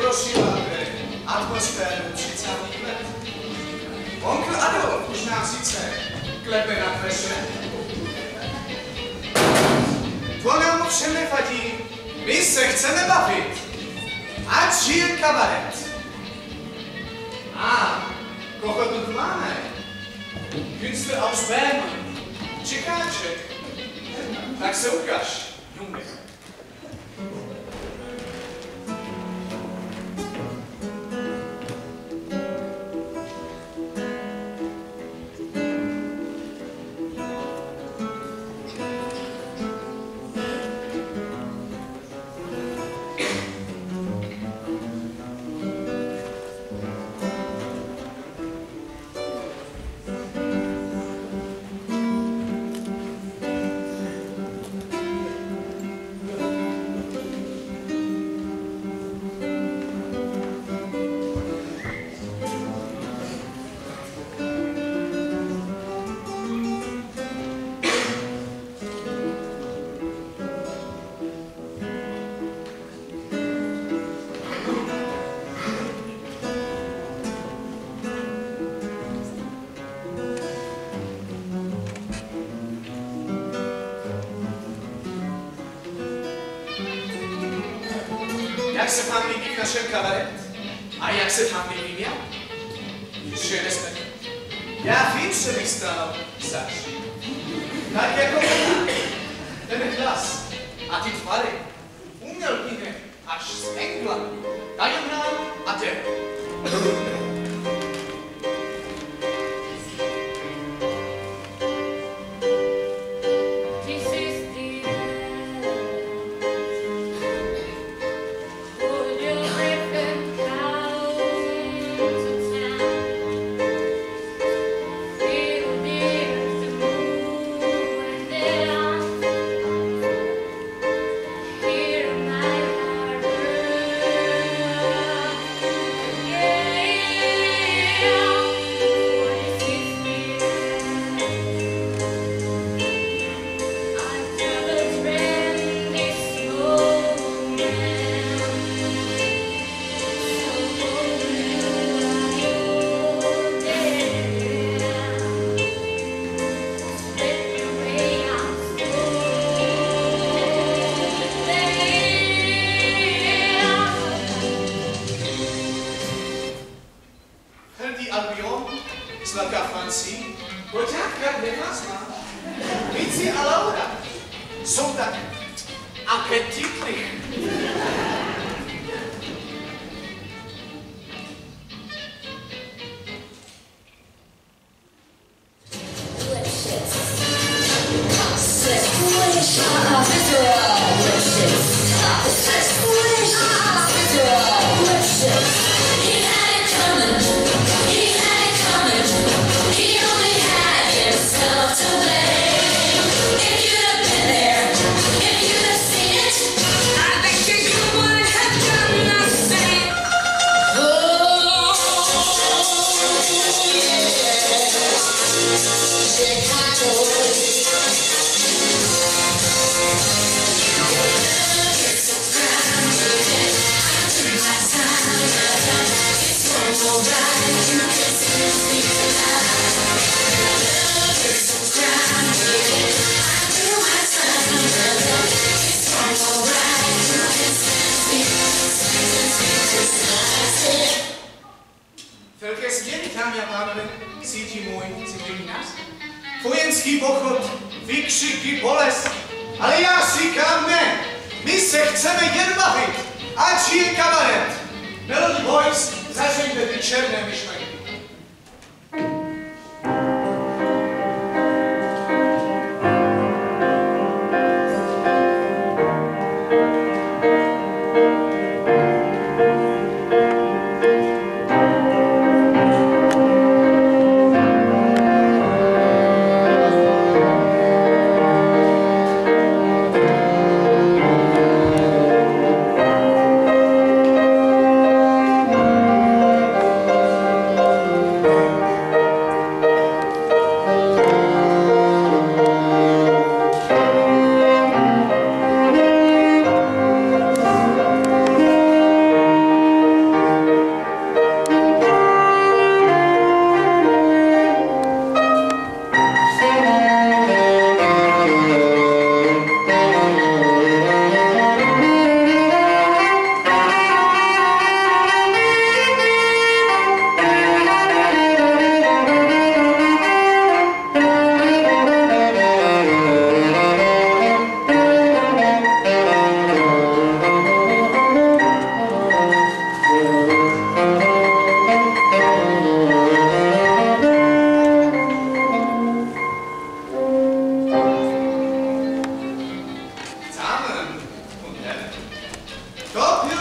rozšíváte atmosféru 30. let. Onkl Adolf už nám sice klepe na dveře. To nám ovšem nevadí. My se chceme bavit. Ať žije kabaret. A koho tu máme? Künstler aus Bern. Čekáček. Tak se ukaž, Junge. Jak se vám líbí v našem kabaret? A jak se vám líbím já? Že nesmete. Já vím, že bych stál zač. Tak jako ona. Ten hlas a ty tvary. Umělkyně až z Engla. Tajemná a temná. Vici a Laura jsou tak apetitní. Velké změny, dámy a pánové, cítí můj citlivý nás. Vojenský pochod, výkřiky, bolest. Ale já říkám ne, my se chceme jen bavit, ať žije kabaret. Melody Boys, zažijte ty černé myšlenky. Top już!